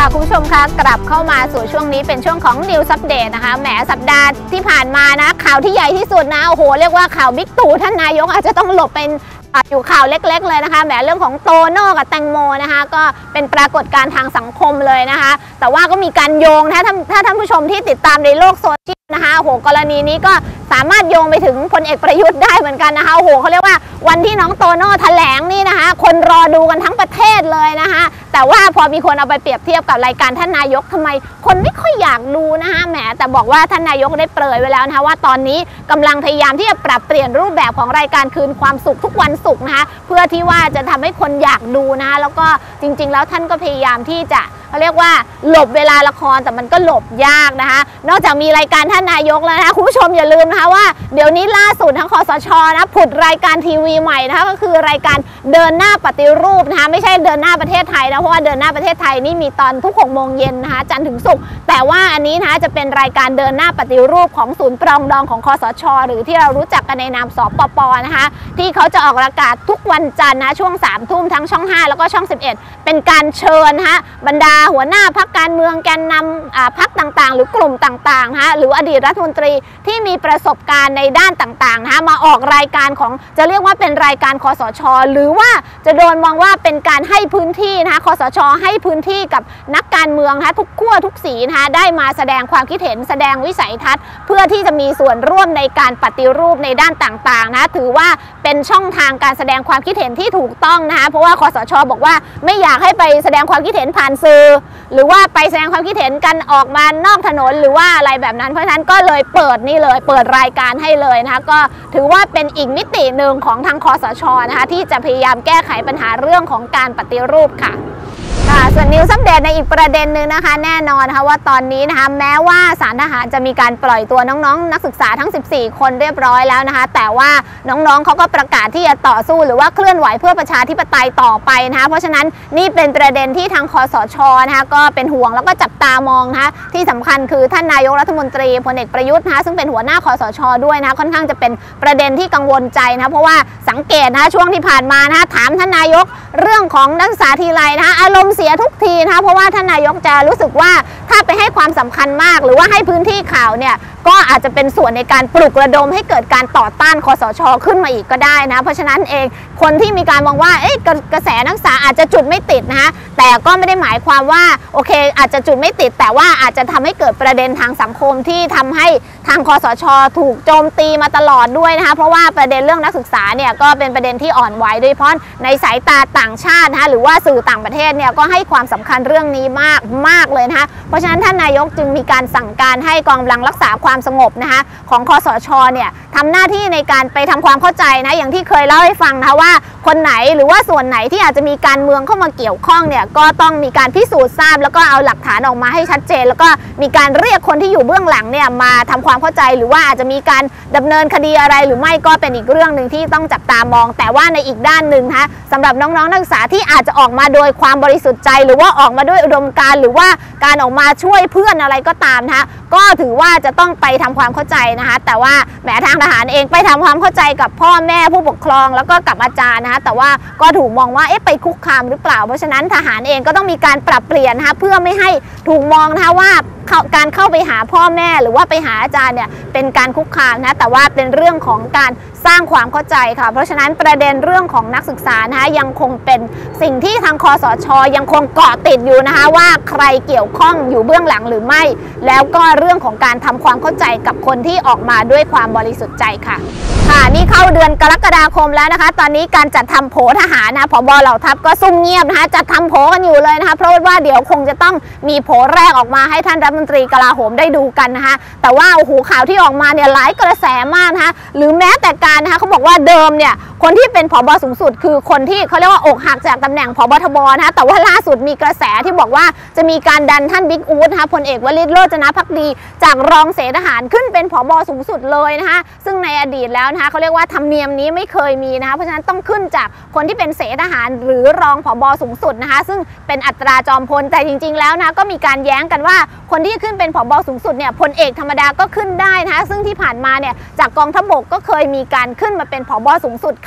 คุณผู้ชมคะกลับเข้ามาสู่ช่วงนี้เป็นช่วงของ News Update นะคะแหมสัปดาห์ที่ผ่านมานะข่าวที่ใหญ่ที่สุดนะโอ้โหเรียกว่าข่าวบิ๊กตู่ท่านนายกอาจจะต้องหลบเป็นอยู่ข่าวเล็กๆเลยนะคะแหมเรื่องของโตโน่กับแตงโมนะคะก็เป็นปรากฏการณ์ทางสังคมเลยนะคะแต่ว่าก็มีการโยงนะถ้าท่านผู้ชมที่ติดตามในโลกโซเชียลนะคะโอ้โหกรณีนี้ก็สามารถโยงไปถึงพลเอกประยุทธ์ได้เหมือนกันนะคะโอ้โหเขาเรียกว่าวันที่น้องโตโน่แถลงนี่นะคะคนรอดูกันทั้งประเทศเลยนะคะแต่ว่าพอมีคนเอาไปเปรียบเทียบกับรายการท่านนายกทำไมคนไม่ค่อยอยากดูนะคะแหมแต่บอกว่าท่านนายกได้เปรยไว้แล้วนะคะว่าตอนนี้กำลังพยายามที่จะปรับเปลี่ยนรูปแบบของรายการคืนความสุขทุกวันศุกร์นะคะเพื่อที่ว่าจะทำให้คนอยากดูนะคะแล้วก็จริงๆแล้วท่านก็พยายามที่จะเขาเรียกว่าหลบเวลาละครแต่มันก็หลบยากนะคะนอกจากมีรายการท่านนายกแล้วนะคะคุณผู้ชมอย่าลืมนะคะว่าเดี๋ยวนี้ล่าสุดทั้งคสช.นะผุดรายการทีวีใหม่นะคะก็คือรายการเดินหน้าปฏิรูปนะคะไม่ใช่เดินหน้าประเทศไทยนะเพราะว่าเดินหน้าประเทศไทยนี่มีตอนทุก6 โมงเย็นนะคะจันทร์ถึงศุกร์แต่ว่าอันนี้นะคะจะเป็นรายการเดินหน้าปฏิรูปของศูนย์ปรองดองของคสช.หรือที่เรารู้จักกันในนามสปป.นะคะที่เขาจะออกอากาศทุกวันจันทร์นะช่วง3 ทุ่มทั้งช่อง5แล้วก็ช่อง11เป็นการเชิญนะคะบรรดาหัวหน้าพรรคการเมืองแกนนำพรรคต่างๆหรือกลุ่มต่างๆนะคะหรืออดีตรัฐมนตรีที่มีประสบการณ์ในด้านต่างๆนะคะมาออกรายการของจะเรียกว่าเป็นรายการคสช.หรือว่าจะโดนมองว่าเป็นการให้พื้นที่นะคะคสช.ให้พื้นที่กับนักการเมืองนะคะทุกขั้วทุกสีนะคะได้มาแสดงความคิดเห็นแสดงวิสัยทัศน์เพื่อที่จะมีส่วนร่วมในการปฏิรูปในด้านต่างๆนะถือว่าเป็นช่องทางการแสดงความคิดเห็นที่ถูกต้องนะคะเพราะว่าคสช.บอกว่าไม่อยากให้ไปแสดงความคิดเห็นผ่านสื่อหรือว่าไปแสดงความคิดเห็นกันออกมานอกถนนหรือว่าอะไรแบบนั้นเพราะฉะนั้นก็เลยเปิดนี่เลยเปิดรายการให้เลยนะคะก็ถือว่าเป็นอีกมิติหนึ่งของทางคสช.นะคะที่จะพยายามแก้ไขปัญหาเรื่องของการปฏิรูปค่ะส่วนนิวส์อัปเดตในอีกประเด็นหนึ่งนะคะแน่นอนนะคะว่าตอนนี้นะคะแม้ว่าศาลทหารจะมีการปล่อยตัวน้องๆนักศึกษาทั้ง14 คนเรียบร้อยแล้วนะคะแต่ว่าน้องๆเขาก็ประกาศที่จะต่อสู้หรือว่าเคลื่อนไหวเพื่อประชาธิปไตยต่อไปนะคะเพราะฉะนั้นนี่เป็นประเด็นที่ทางคสช.นะคะก็เป็นห่วงแล้วก็จับตามองนะคะที่สำคัญคือท่านนายกรัฐมนตรีพลเอกประยุทธ์นะคะซึ่งเป็นหัวหน้าคสช.ด้วยนะค่อนข้างจะเป็นประเด็นที่กังวลใจนะเพราะว่าสังเกตนะคะช่วงที่ผ่านมานะคะถามท่านนายกเรื่องของนักศึกษาทีไรนะคะอารมณ์เสียทุกทีนะคะเพราะว่าท่านนายกจะรู้สึกว่าถ้าไปให้ความสำคัญมากหรือว่าให้พื้นที่ข่าวเนี่ยก็อาจจะเป็นส่วนในการปลุกระดมให้เกิดการต่อต้านคสช.ขึ้นมาอีกก็ได้นะเพราะฉะนั้นเองคนที่มีการมองว่ากระแสนักศึกษาอาจจะจุดไม่ติดนะคะแต่ก็ไม่ได้หมายความว่าโอเคอาจจะจุดไม่ติดแต่ว่าอาจจะทำให้เกิดประเด็นทางสังคมที่ทำให้ทางคสช.ถูกโจมตีมาตลอดด้วยนะคะเพราะว่าประเด็นเรื่องนักศึกษาเนี่ยก็เป็นประเด็นที่อ่อนไหวโดยเฉพาะในสายตาต่างชาตินะคะหรือว่าสื่อต่างประเทศเนี่ยก็ให้ความสำคัญเรื่องนี้มากเลยนะคะเพราะฉะนั้นท่านนายกจึงมีการสั่งการให้กองกำลังรักษาความสงบนะคะของคสช.เนี่ยทำหน้าที่ในการไปทำความเข้าใจนะอย่างที่เคยเล่าให้ฟังนะคะว่าคนไหนหรือว่าส่วนไหนที่อาจจะมีการเมืองเข้ามาเกี่ยวข้องเนี่ยก็ต้องมีการพิสูจน์ทราบแล้วก็เอาหลักฐานออกมาให้ชัดเจนแล้วก็มีการเรียกคนที่อยู่เบื้องหลังเนี่ยมาทำความเข้าใจหรือว่าอาจจะมีการดำเนินคดีอะไรหรือไม่ก็เป็นอีกเรื่องหนึ่งที่ต้องจับตามองแต่ว่าในอีกด้านหนึ่งนะคะสำหรับน้องๆนักศึกษาที่อาจจะออกมาโดยความบริสุทธิ์ใจหรือว่าออกมาด้วยอุดมการณ์หรือว่าการออกมาช่วยเพื่อนอะไรก็ตามนะคะก็ถือว่าจะต้องไปทำความเข้าใจนะคะแต่ว่าแม้ทางทหารเองไปทำความเข้าใจกับพ่อแม่ผู้ปกครองแล้วก็กับอาจารย์นะคะแต่ว่าก็ถูกมองว่าไปคุกคามหรือเปล่าเพราะฉะนั้นทหารเองก็ต้องมีการปรับเปลี่ยนนะคะเพื่อไม่ให้ถูกมองนะคะว่าการเข้าไปหาพ่อแม่หรือว่าไปหาอาจารย์เนี่ยเป็นการคุกคามนะแต่ว่าเป็นเรื่องของการสร้างความเข้าใจค่ะเพราะฉะนั้นประเด็นเรื่องของนักศึกษานะคะยังคงเป็นสิ่งที่ทางคสช.ยังคงเกาะติดอยู่นะคะว่าใครเกี่ยวข้องอยู่เบื้องหลังหรือไม่แล้วก็เรื่องของการทำความเข้าใจกับคนที่ออกมาด้วยความบริสุทธิ์ใจค่ะนี่เข้าเดือนกรกฎาคมแล้วนะคะตอนนี้การจัดทำโผทหารนะผบ.เหล่าทัพก็ซุ่มเงียบนะคะจัดทำโผกันอยู่เลยนะคะเพราะว่าเดี๋ยวคงจะต้องมีโผแรกออกมาให้ท่านรัฐมนตรีกลาโหมได้ดูกันนะคะแต่ว่าโอ้โหข่าวที่ออกมาเนี่ยหลายกระแสมากนะคะหรือแม้แต่การนะคะเขาบอกว่าเดิมเนี่ยคนที่เป็นผบ.สูงสุดคือคนที่เขาเรียกว่าอกหักจากตำแหน่งผบ.ทบ.นะคะแต่ว่าล่าสุดมีกระแสที่บอกว่าจะมีการดันท่านบิ๊กอู๊ดนะคะพลเอกวลิต โรจนภักดีจากรองเสนาทหารขึ้นเป็นผบ.สูงสุดเลยนะคะซึ่งในอดีตแล้วนะคะเขาเรียกว่าธรรมเนียมนี้ไม่เคยมีนะคะเพราะฉะนั้นต้องขึ้นจากคนที่เป็นเสนาทหารหรือรองผบ.สูงสุดนะคะซึ่งเป็นอัตราจอมพลแต่จริงๆแล้วนะก็มีการแย้งกันว่าคนที่ขึ้นเป็นผบ.สูงสุดเนี่ยพลเอกธรรมดาก็ขึ้นได้นะคะซึ่งที่ผ่านมาเนี่ยจากกองทัพบกก็เคยมีการขึ้นมาเป็นผบ.สูงสุด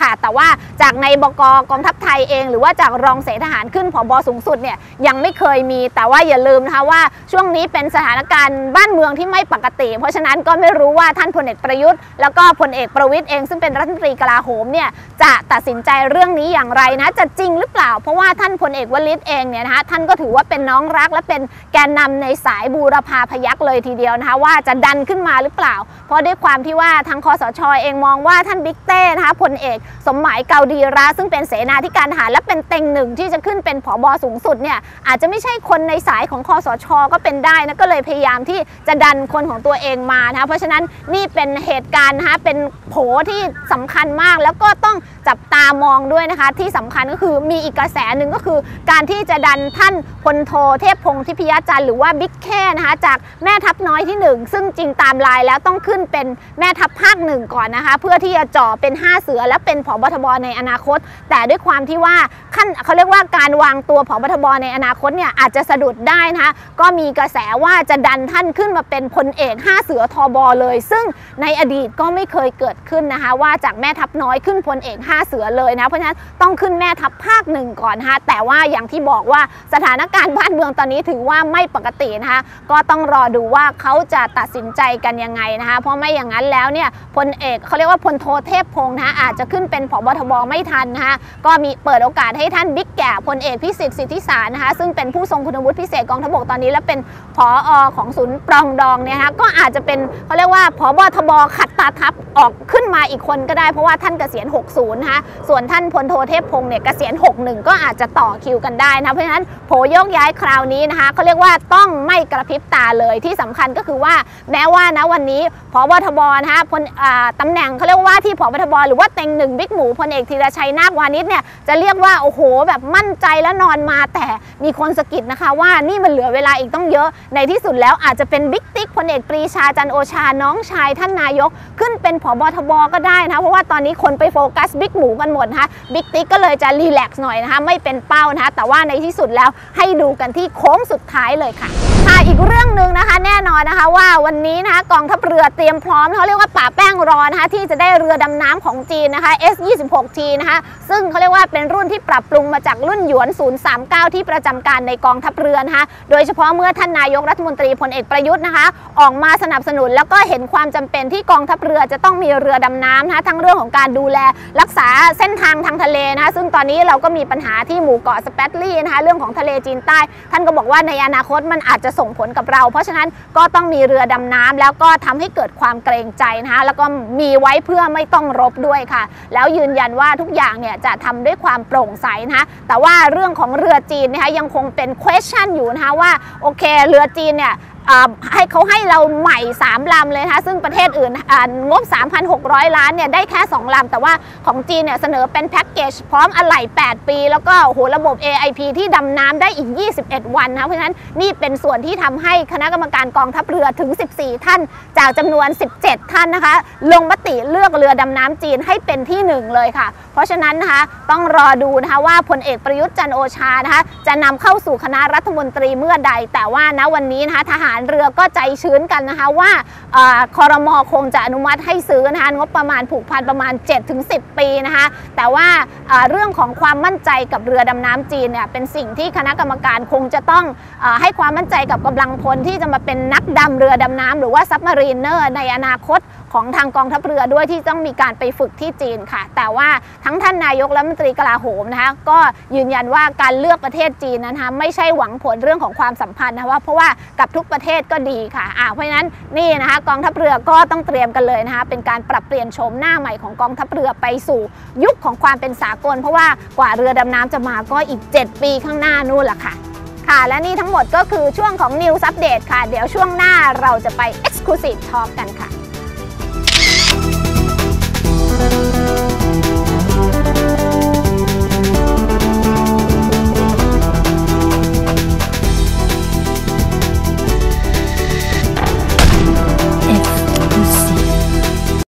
ค่ะแต่ว่าจากในบก.กองทัพไทยเองหรือว่าจากรองเสนาทหารขึ้นผบ.สูงสุดเนี่ยยังไม่เคยมีแต่ว่าอย่าลืมนะคะว่าช่วงนี้เป็นสถานการณ์บ้านเมืองที่ไม่ปกติเพราะฉะนั้นก็ไม่รู้ว่าท่านพลเอกประยุทธ์แล้วก็พลเอกประวิตรเองซึ่งเป็นรัฐมนตรีกลาโหมเนี่ยจะตัดสินใจเรื่องนี้อย่างไรนะจะจริงหรือเปล่าเพราะว่าท่านพลเอกวลิตเองเนี่ยนะคะท่านก็ถือว่าเป็นน้องรักและเป็นแกนนำในสายบูรพาพยัคฆ์เลยทีเดียวนะคะว่าจะดันขึ้นมาหรือเปล่าเพราะด้วยความที่ว่าทางคสช.เองมองว่าท่านบิ๊กเต้นะคะพลเอกสมหมายเกาดีระซึ่งเป็นเสนาธิการทหารและเป็นเต็งหนึ่งที่จะขึ้นเป็นผบ.สูงสุดเนี่ยอาจจะไม่ใช่คนในสายของคสช.ก็เป็นได้นะก็เลยพยายามที่จะดันคนของตัวเองมานะคะเพราะฉะนั้นนี่เป็นเหตุการณ์นะคะเป็นโผที่สำคัญมากแล้วก็ต้องจับตามองด้วยนะคะที่สำคัญก็คือมีอีกกระแสหนึ่งก็คือการที่จะดันท่านพลโทเทพพงศ์ทิพยจันทร์หรือว่าบิ๊กแค่นะคะจากแม่ทัพน้อยที่1ซึ่งจริงตามลายแล้วต้องขึ้นเป็นแม่ทัพภาค1ก่อนนะคะเพื่อที่จะจ่อเป็น5เสือและเป็นผบ.ทบ.ในอนาคตแต่ด้วยความที่ว่าขั้นเขาเรียกว่าการวางตัวผบ.ทบ.ในอนาคตเนี่ยอาจจะสะดุดได้นะคะก็มีกระแสว่าจะดันท่านขึ้นมาเป็นพลเอก5เสือทบ.เลยซึ่งในอดีตก็ไม่เคยเกิดขึ้นนะคะว่าจากแม่ทัพน้อยขึ้นพลเอก5เสือเลยนะเพราะฉะนั้นต้องขึ้นแม่ทัพภาค1ก่อนนะคะแต่ว่าอย่างที่บอกว่าสถานการณ์บ้านเมืองตอนนี้ถือว่าไม่ปกตินะคะก็ต้องรอดูว่าเขาจะตัดสินใจกันยังไงนะคะเพราะไม่อย่างนั้นแล้วเนี่ยพลเอกเขาเรียกว่าพลโทเทพพงศ์นะคะอาจจะขึ้นเป็นผบ.ทบ.ไม่ทันนะคะก็มีเปิดโอกาสให้ท่านบิ๊กแก่พลเอกพิสิทธิ์สิทธิสารนะคะซึ่งเป็นผู้ทรงคุณวุฒิพิเศษกองทัพบกตอนนี้และเป็นผอ.ของศูนย์ปรองดองเนี่ยนะคะก็อาจจะเป็นเขาเรียกว่าผบ.ทบ.ขัดตาทัพออกขึ้นมาอีกคนก็ได้เพราะว่าท่านเกษียณ60นะคะส่วนท่านพลโทเทพพงศ์เนี่ยเกษียณ61ก็อาจจะต่อคิวกันได้นะเพราะฉะนั้นโผโยกย้ายคราวนี้นะคะเขาเรียกว่าต้องไม่กระพริบตาเลยที่สำคัญก็คือว่าแม้ว่านะวันนี้ผบ.ทบ.นะคะตำแหน่งเขาเรียกว่าที่ผบ.ทบ.หรือว่าเต็งหนึ่งบิ๊กหมูพลเอกธีรชัยนาควานิชเนี่ยจะเรียกว่าโอ้โหแบบมั่นใจแล้วนอนมาแต่มีคนสะกิดนะคะว่านี่มันเหลือเวลาอีกต้องเยอะในที่สุดแล้วอาจจะเป็นบิ๊กติ๊กพลเอกปรีชาจันทร์โอชาน้องชายท่านนายกขึ้นเป็นผบ.ทบ.ก็ได้นะเพราะว่าตอนนี้คนไปโฟกัสบิ๊กหมูกันหมดนะคะบิ๊กติ๊กก็เลยจะรีแลกซ์หน่อยนะคะไม่เป็นเป้านะคะแต่ว่าในที่สุดแล้วให้ดูกันที่โค้งสุดท้ายเลยค่ะอีกเรื่องหนึ่งนะคะแน่นอนนะคะว่าวันนี้นะคะกองทัพเรือเตรียมพร้อมเขาเรียกว่าป่าแป้งรอนะคะที่จะได้เรือดำน้ำของจีนนะคะ S26T นะคะซึ่งเขาเรียกว่าเป็นรุ่นที่ปรับปรุงมาจากรุ่นหยวน039ที่ประจำการในกองทัพเรือนะคะโดยเฉพาะเมื่อท่านนายกรัฐมนตรีพลเอกประยุทธ์นะคะออกมาสนับสนุนแล้วก็เห็นความจำเป็นที่กองทัพเรือจะต้องมีเรือดำน้ำนะคะทั้งเรื่องของการดูแลรักษาเส้นทางทางทะเลนะคะซึ่งตอนนี้เราก็มีปัญหาที่หมู่เกาะสเปตลี่นะคะเรื่องของทะเลจีนใต้ท่านก็บอกว่าในอนาคตมันอาจจะส่งผลกับเราเพราะฉะนั้นก็ต้องมีเรือดำน้ำแล้วก็ทำให้เกิดความเกรงใจนะคะแล้วก็มีไว้เพื่อไม่ต้องรบด้วยค่ะแล้วยืนยันว่าทุกอย่างเนี่ยจะทำด้วยความโปร่งใสนะคะแต่ว่าเรื่องของเรือจีนนะคะยังคงเป็น question อยู่นะคะว่าโอเคเรือจีนเนี่ยให้เราใหม่3ลำเลยนะคะซึ่งประเทศอื่นงบ 3,600 ล้านเนี่ยได้แค่2ลำแต่ว่าของจีนเนี่ยเสนอเป็นแพ็กเกจพร้อมอะไหล่8ปีแล้วก็โอ้โหระบบ AIP ที่ดำน้ำได้อีก21วันนะเพราะฉะนั้นนี่เป็นส่วนที่ทำให้คณะกรรมการกองทัพเรือถึง14ท่านจากจำนวน17ท่านนะคะลงมติเลือกเรือดำน้ำจีนให้เป็นที่1เลยค่ะเพราะฉะนั้นนะคะต้องรอดูนะคะว่าพลเอกประยุทธ์จันทร์โอชานะคะจะนำเข้าสู่คณะรัฐมนตรีเมื่อใดแต่ว่าณวันนี้นะคะทหารเรือก็ใจชื้นกันนะคะว่าครม.คงจะอนุมัติให้ซื้อนะคะงบประมาณผูกพันประมาณ 7-10 ปีนะคะแต่ว่าเรื่องของความมั่นใจกับเรือดำน้ำจีนเนี่ยเป็นสิ่งที่คณะกรรมการคงจะต้องให้ความมั่นใจกับกำลังพลที่จะมาเป็นนักดำเรือดำน้ำหรือว่าซับมารีนเนอร์ในอนาคตของทางกองทัพเรือด้วยที่ต้องมีการไปฝึกที่จีนค่ะแต่ว่าทั้งท่านนายกและรัฐมนตรีกลาโหมนะคะก็ยืนยันว่าการเลือกประเทศจีนนะคะไม่ใช่หวังผลเรื่องของความสัมพันธ์นะคะเพราะว่ากับทุกประเทศก็ดีค่ะเพราะฉะนั้นนี่นะคะกองทัพเรือก็ต้องเตรียมกันเลยนะคะเป็นการปรับเปลี่ยนโฉมหน้าใหม่ของกองทัพเรือไปสู่ยุคของความเป็นสากลเพราะว่ากว่าเรือดำน้ำจะมาก็อีก7ปีข้างหน้านู่นแหละค่ะและนี่ทั้งหมดก็คือช่วงของ News Update ค่ะเดี๋ยวช่วงหน้าเราจะไป Exclusive Talk กันค่ะ